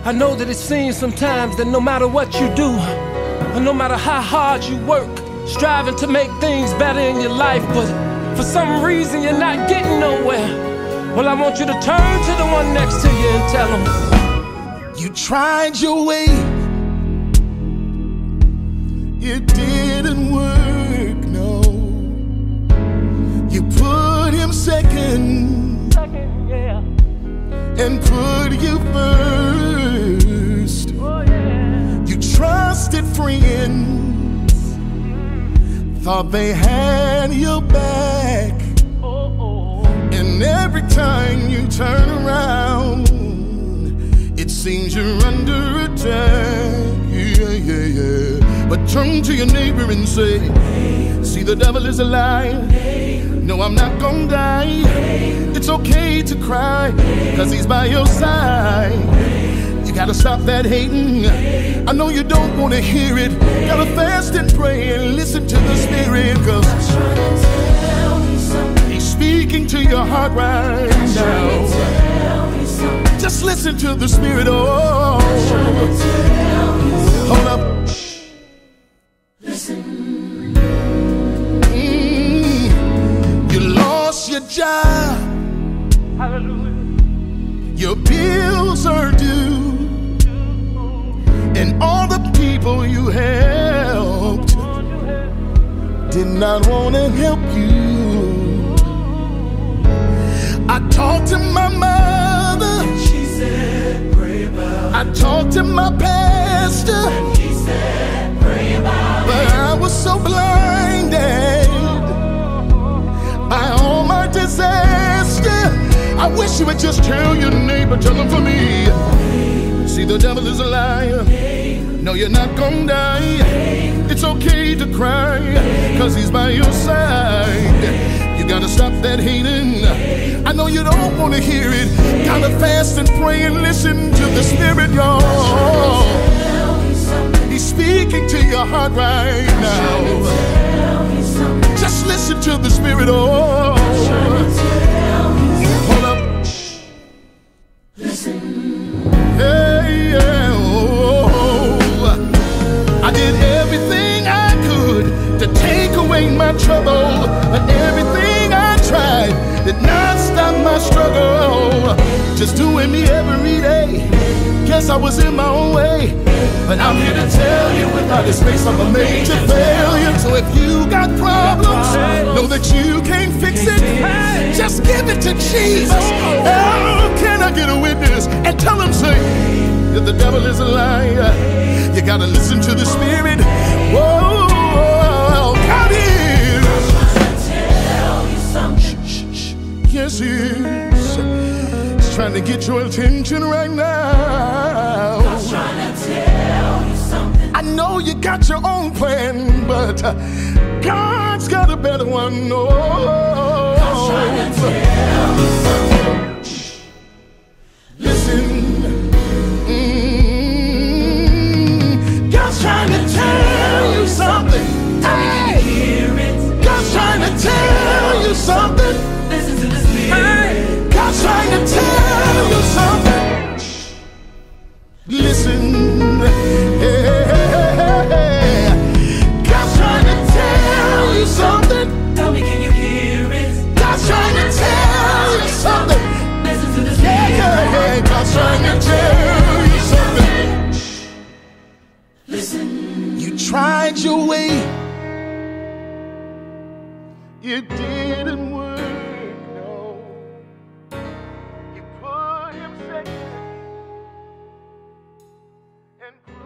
I know that it seems sometimes that no matter what you do, or no matter how hard you work, striving to make things better in your life, but for some reason you're not getting nowhere. Well, I want you to turn to the one next to you and tell him, you tried your way, it didn't work, no. You put him second, and put you first. You trusted friends, thought they had your back, and every time you turn around, it seems you're under attack. But turn to your neighbor and say, see, the devil is a liar. No, I'm not gonna die. It's okay to cry, cause he's by your side. You gotta stop that hating. I know you don't wanna hear it. Gotta fast and pray and listen to the Spirit, cause he's speaking to your heart right now. Just listen to the Spirit. Oh, hold up. Your job, hallelujah, your bills are due, and all the people you helped did not want to help you. I talked to my mother, and she said, pray about it. I talked to my pastor, and he said, pray about it. But I was so blinded by all my disaster. I wish you would just tell your neighbor, tell him for me. See, the devil is a liar. No, you're not gonna die. It's okay to cry, cause he's by your side. You gotta stop that hating. I know you don't wanna hear it. Gotta fast and pray and listen to the Spirit, y'all. He's speaking to your heart right now. Just listen to the Spirit. Oh, hold up. Listen. Hey, yeah. Oh, I did everything I could to take away my trouble, but everything I tried did not stop my struggle. Just doing me every day. Guess I was in my own way, but I'm here to tell you, without His grace I'm a major failure. So if you got problems, know that you can't fix it. Just give it to Jesus. Oh, can I get a witness and tell him, say, that the devil is a liar. You gotta listen to the Spirit. Whoa, God is. Yes, He is. He's trying to get your attention right now. God's trying to tell you something. I know you got your own plan, but God's got a better one. Oh, God's trying to tell you something. Listen. God's trying to tell you something. Hey, hear it. God's trying to tell you something. Listen to the Spirit. God's trying to tell you something. Listen. God's trying to tell you something. Tell me, can you hear it? God's trying to tell you something. Listen to the Spirit. Yeah. God's trying to tell you something. Listen. You tried your way, it didn't work, no. You put him second and